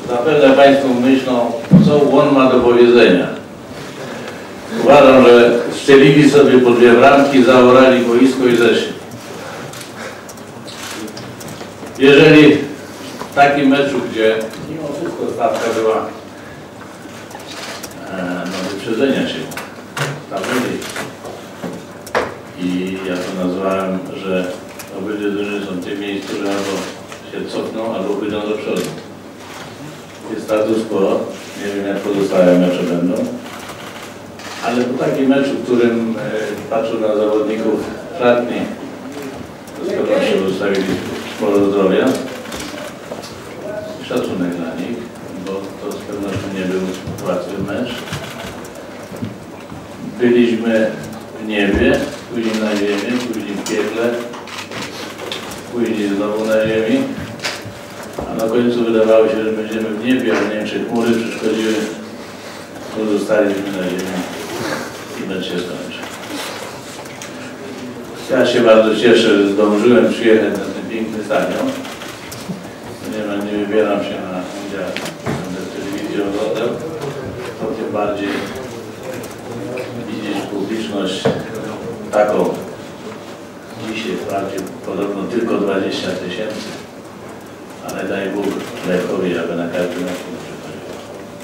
Zapewne Państwo myślą, co on ma do powiedzenia. Uważam, że strzelili sobie po 2 bramki, zaorali boisko i zeszli. Jeżeli w takim meczu, gdzie mimo wszystko stawka była wyprzedzenia się tabeli i ja to nazwałem, że obydwie drużyny są w tym miejscu, że albo się cofną, albo pójdą do przodu. Jest status quo, nie wiem jak pozostałe mecze będą, ale po takim meczu, w którym patrzę na zawodników szatni, to z pewnością zostawili sporo zdrowia, szacunek dla nich, bo to z pewnością nie był łatwy mecz. Byliśmy w niebie, później na ziemi, później w piekle, później znowu na ziemi, a na końcu wydawało się, że będziemy w niebie, a nie wiem, czy chmury przeszkodziły, pozostaliśmy na ziemi i mecz się skończył. Ja się bardzo cieszę, że zdążyłem przyjechać na ten piękny stadion, ponieważ nie wybieram się na udział w telewizji oglądam, to tym bardziej widzieć publiczność taką. Dzisiaj wprawdzie podobno tylko 20 000, ale daj Bóg Lechowi, aby na każdym meczu przychodził.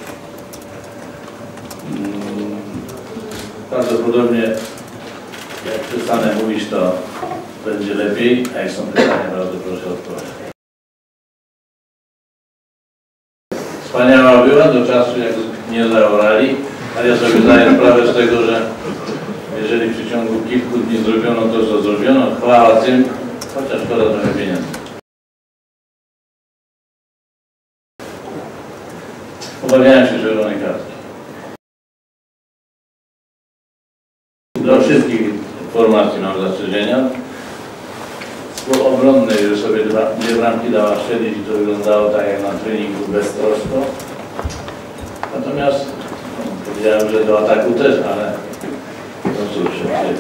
Prawdopodobnie jak przestanę mówić, to będzie lepiej, a jak są pytania, bardzo proszę o odpowiedź. Wspaniała była do czasu, jak nie zaorali, ale ja sobie zdaję sprawę z tego, że jeżeli w przeciągu kilku dni zrobiono to, co zrobiono, chwała tym, chociaż szkoda trochę pieniędzy. Obawiałem się czerwonej kartki. Do wszystkich formacji mam zastrzeżenia. Było obronne, że sobie 2 bramki dała strzelić i to wyglądało tak jak na treningu beztrosko. Natomiast powiedziałem, że do ataku też, ale no cóż,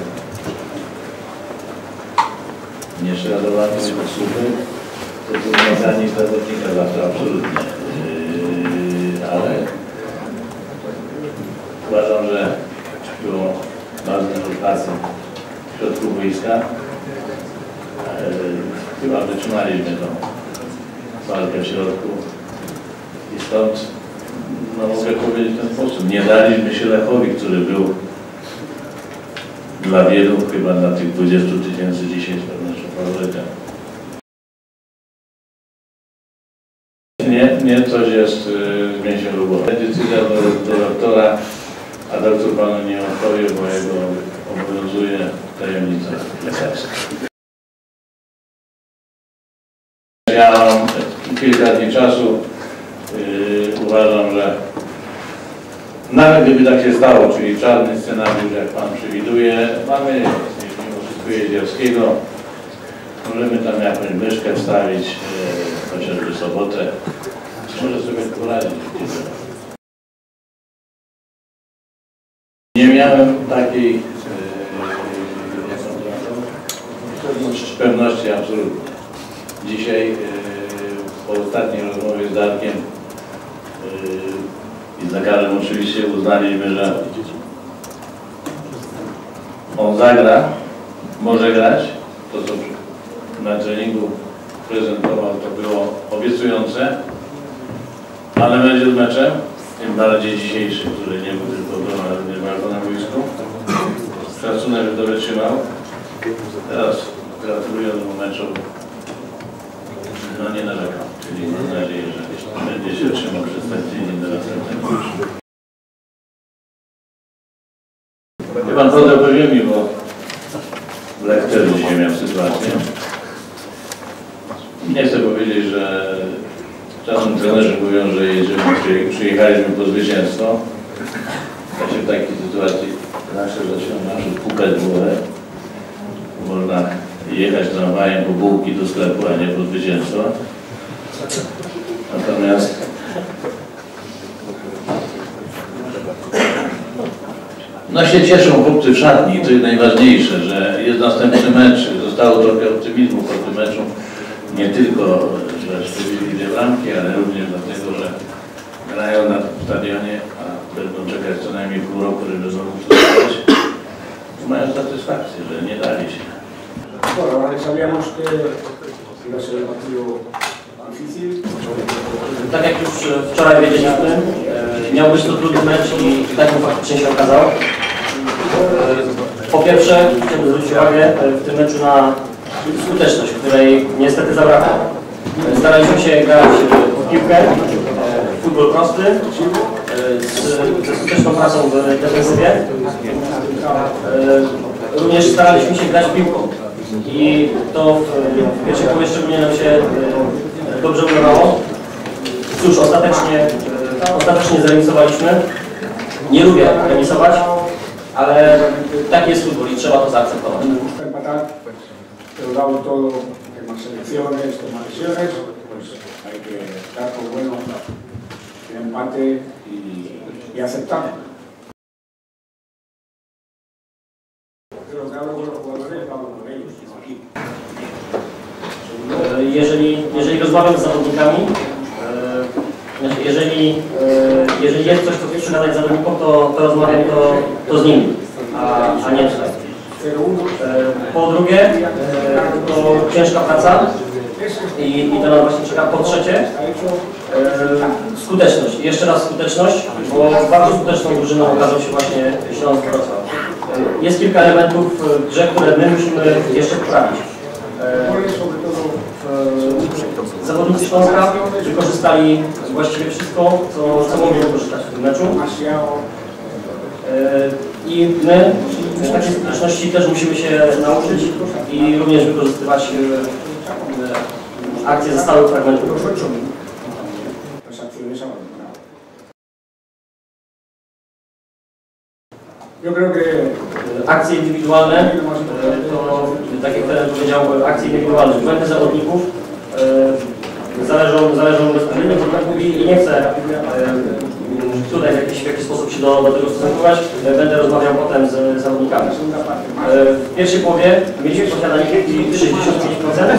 nie szradowany słupy, to był mechanizm zawodnika zawsze absolutnie. Ale uważam, że było bardzo dużo pracy w środku boiska. Chyba wytrzymaliśmy tą walkę w środku i stąd no, mogę powiedzieć w ten sposób. Nie daliśmy się Lechowi, który był dla wielu, chyba dla tych 20 000 dzisiaj z pewnością faworytem. Nie, coś jest w mięsie lubowym. Decyzja do doktora, a doktor panu nie odpowie, bo jego obowiązuje tajemnica lekarska. Ja mam kilka dni czasu. Uważam, że nawet gdyby tak się stało, czyli czarny scenariusz, jak pan przewiduje, mamy mimo wszystko Jeziorskiego. Możemy tam jakąś myszkę wstawić, chociażby sobotę. Może sobie poradzić. Nie miałem takiej pewności absolutnie. Dzisiaj po ostatniej rozmowie z Darkiem i z lekarzem oczywiście uznaliśmy, że on zagra, może grać. To co na treningu prezentował, to było obiecujące, ale będzie z meczem, tym bardziej dzisiejszy, który nie był tylko w domu, ale również bardzo na boisku. Szacunek, że to wytrzymał. Teraz gratuluję mu meczu. No nie narzekam, czyli mam nadzieję, że będzie się trzymał przez ten tydzień do następnego meczu. Wie pan, podał po ziemi, bo Lech też dzisiaj miał sytuację. Nie chcę powiedzieć, że czasem trenerzy mówią, że jeżeli przyjechaliśmy po zwycięstwo, to się w takiej sytuacji zawsze zaczyna pukać w głowę. Można jechać tramwajem po bułki do sklepu, a nie po zwycięstwo. Natomiast no się cieszą chłopcy w szatni, to jest najważniejsze, że jest następny mecz. Zostało trochę optymizmu po tym meczu. Nie tylko, że strzelili dwie bramki, ale również dlatego, że grają na stadionie, a będą czekać co najmniej pół roku, żeby znowu przegrać. Mają satysfakcję, że nie dali się. Bueno, ahora sabíamos que iba a ser un partido difícil. Tak jak już wczoraj wiedzieliśmy, miał być to trudny mecz i tak faktycznie się okazał. Po pierwsze, chciałbym zwrócić uwagę w tym meczu na skuteczność, której niestety zabrakło. Staraliśmy się grać w piłkę, w futbol prosty, ze skuteczną pracą w defensywie. Również staraliśmy się grać piłką i to w pierwszej połowie szczególnie nam się dobrze udawało. Cóż, ostatecznie zremisowaliśmy. Nie lubię remisować, ale taki jest futbol i trzeba to zaakceptować. Pero dado todo, temas selecciones, temas lesiones, pues hay que dar por bueno el empate y aceptarlo. Pero que hablo con los jugadores, hablo con ellos, aquí. Jeżeli rozmawiam z zawodnikami, jeżeli jest coś, co chcę przekazać zawodnikom, to rozmawiam to z nimi, a nie tutaj. Po drugie, to ciężka praca i to nam właśnie czeka. Po trzecie, skuteczność. I jeszcze raz skuteczność, bo bardzo skuteczną drużyną okazał się właśnie Śląsk Wrocław. Jest kilka elementów w grze, które my musimy jeszcze poprawić. Zawodnicy Śląska wykorzystali właściwie wszystko, co mogli wykorzystać w tym meczu. I my w takiej skuteczności też musimy się nauczyć i również wykorzystywać akcje ze stałych fragmentów. Akcje indywidualne, to tak jak teraz powiedział, akcje indywidualne, błędy zawodników zależą bezpośrednio od błędów i nie chcę tutaj w jakiś sposób się do tego stosunkować. Będę rozmawiał potem z zawodnikami. W pierwszej połowie mieliśmy posiadanie piłki 65%.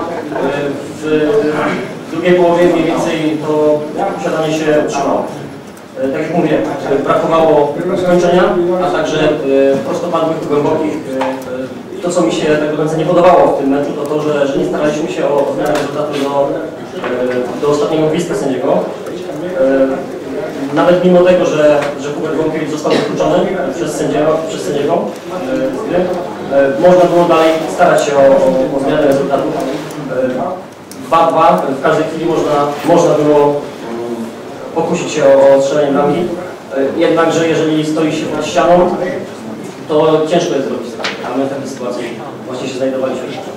W drugiej połowie mniej więcej to posiadanie się utrzymało. Tak jak mówię, brakowało skończenia, a także prostopadłych, głębokich. To, co mi się tak do końca nie podobało w tym meczu, to to, że nie staraliśmy się o zmianę rezultatu do ostatniego gwizdka sędziego. Nawet mimo tego, że Hubert Bąkiewicz został wykluczony przez sędziego, można było dalej starać się o zmianę rezultatu. 2-2, w każdej chwili można było pokusić się o strzelenie bramki. Jednakże jeżeli stoi się pod ścianą, to ciężko jest zrobić, a my w takiej sytuacji właśnie się znajdowaliśmy.